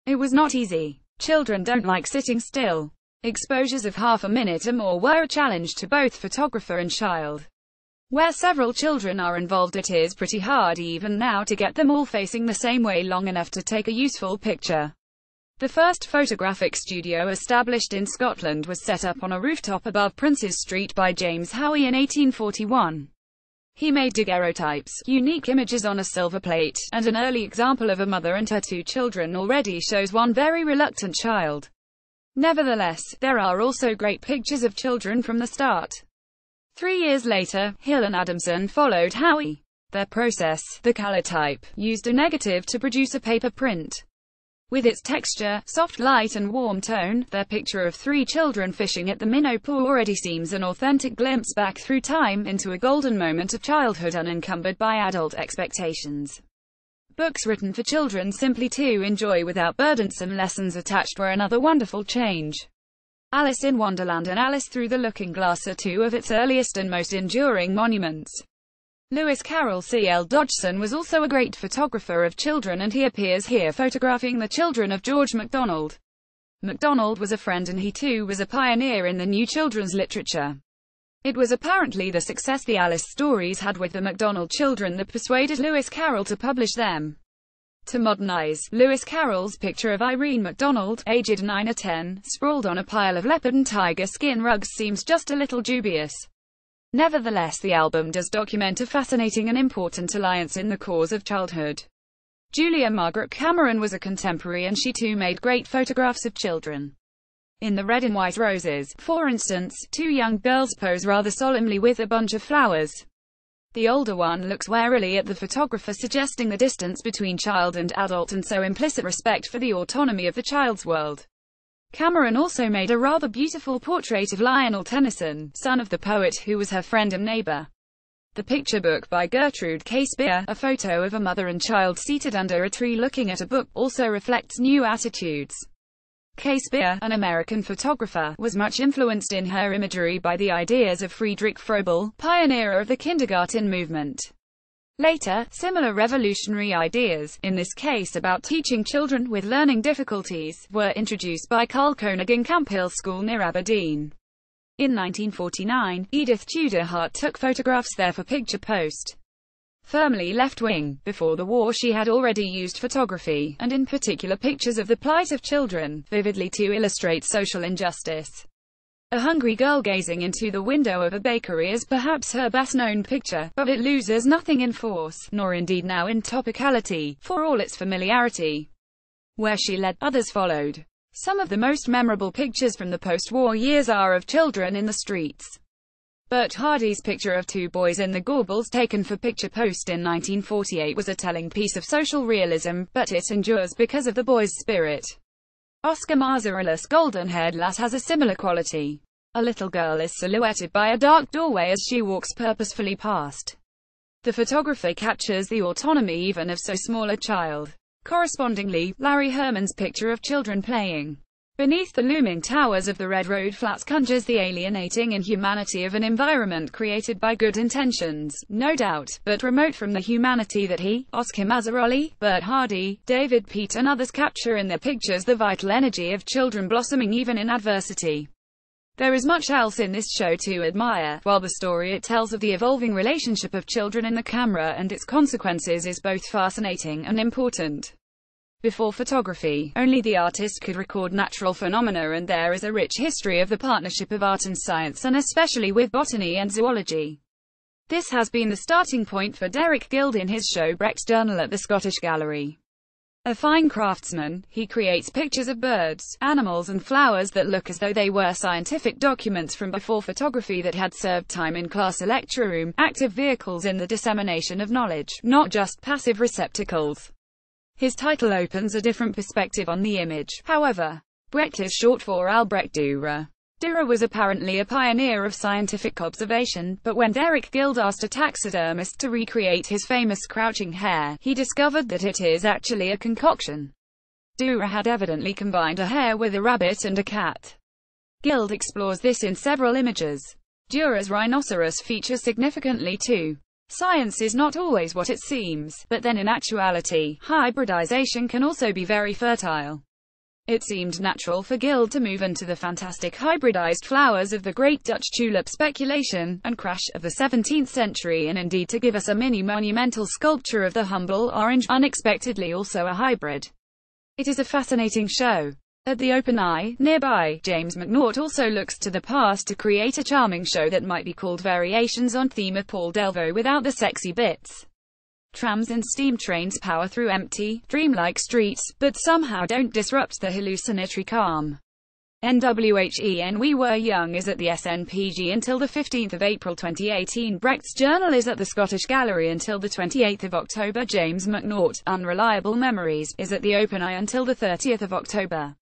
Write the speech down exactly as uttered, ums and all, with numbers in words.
It was not easy. Children don't like sitting still. Exposures of half a minute or more were a challenge to both photographer and child. Where several children are involved, it is pretty hard even now to get them all facing the same way long enough to take a useful picture. The first photographic studio established in Scotland was set up on a rooftop above Princes Street by James Howie in eighteen forty-one. He made daguerreotypes, unique images on a silver plate, and an early example of a mother and her two children already shows one very reluctant child. Nevertheless, there are also great pictures of children from the start. Three years later, Hill and Adamson followed Howie. Their process, the calotype, used a negative to produce a paper print. With its texture, soft light and warm tone, their picture of three children fishing at the Minnow Pool already seems an authentic glimpse back through time into a golden moment of childhood unencumbered by adult expectations. Books written for children simply to enjoy without burdensome lessons attached were another wonderful change. Alice in Wonderland and Alice Through the Looking Glass are two of its earliest and most enduring monuments. Lewis Carroll C L Dodgson was also a great photographer of children, and he appears here photographing the children of George MacDonald. MacDonald was a friend, and he too was a pioneer in the new children's literature. It was apparently the success the Alice stories had with the MacDonald children that persuaded Lewis Carroll to publish them. To modernize, Lewis Carroll's picture of Irene MacDonald, aged nine or ten, sprawled on a pile of leopard and tiger skin rugs seems just a little dubious. Nevertheless, the album does document a fascinating and important alliance in the cause of childhood. Julia Margaret Cameron was a contemporary, and she too made great photographs of children. In The Red and White Roses, for instance, two young girls pose rather solemnly with a bunch of flowers. The older one looks warily at the photographer, suggesting the distance between child and adult and so implicit respect for the autonomy of the child's world. Cameron also made a rather beautiful portrait of Lionel Tennyson, son of the poet, who was her friend and neighbor. The picture book by Gertrude K. Spear, a photo of a mother and child seated under a tree looking at a book, also reflects new attitudes. K. Spear, an American photographer, was much influenced in her imagery by the ideas of Friedrich Froebel, pioneer of the kindergarten movement. Later, similar revolutionary ideas, in this case about teaching children with learning difficulties, were introduced by Carl Koenig in Camphill School near Aberdeen. In nineteen forty-nine, Edith Tudor Hart took photographs there for Picture Post. Firmly left-wing, before the war she had already used photography, and in particular pictures of the plight of children, vividly to illustrate social injustice. A hungry girl gazing into the window of a bakery is perhaps her best-known picture, but it loses nothing in force, nor indeed now in topicality, for all its familiarity. Where she led, others followed. Some of the most memorable pictures from the post-war years are of children in the streets. Bert Hardy's picture of two boys in the Gorbals taken for Picture Post in nineteen forty-eight was a telling piece of social realism, but it endures because of the boy's spirit. Oscar Mazzarellas' Golden-Haired Lass has a similar quality. A little girl is silhouetted by a dark doorway as she walks purposefully past. The photographer captures the autonomy even of so small a child. Correspondingly, Larry Herman's picture of children playing beneath the looming towers of the Red Road Flats conjures the alienating inhumanity of an environment created by good intentions, no doubt, but remote from the humanity that he, Oscar Mazzarelli, Bert Hardy, David Peat and others capture in their pictures, the vital energy of children blossoming even in adversity. There is much else in this show to admire, while the story it tells of the evolving relationship of children in the camera and its consequences is both fascinating and important. Before photography, only the artist could record natural phenomena, and there is a rich history of the partnership of art and science, and especially with botany and zoology. This has been the starting point for Derek Guild in his show Brecht's Journal at the Scottish Gallery. A fine craftsman, he creates pictures of birds, animals and flowers that look as though they were scientific documents from before photography that had served time in class or lecture room, active vehicles in the dissemination of knowledge, not just passive receptacles. His title opens a different perspective on the image, however. Brecht is short for Albrecht Dürer. Dürer was apparently a pioneer of scientific observation, but when Derek Guild asked a taxidermist to recreate his famous crouching hare, he discovered that it is actually a concoction. Dürer had evidently combined a hare with a rabbit and a cat. Guild explores this in several images. Dürer's rhinoceros features significantly too. Science is not always what it seems, but then in actuality, hybridization can also be very fertile. It seemed natural for Gill to move into the fantastic hybridized flowers of the great Dutch tulip speculation and crash of the seventeenth century, and indeed to give us a mini-monumental sculpture of the humble orange, unexpectedly also a hybrid. It is a fascinating show. At the Open Eye, nearby, James McNaught also looks to the past to create a charming show that might be called Variations on theme of Paul Delvaux without the sexy bits. Trams and steam trains power through empty, dreamlike streets, but somehow don't disrupt the hallucinatory calm. N W H E N We Were Young is at the S N P G until the fifteenth of April twenty eighteen. Brecht's Journal is at the Scottish Gallery until the twenty-eighth of October. James McNaught, Unreliable Memories, is at the Open Eye until the thirtieth of October.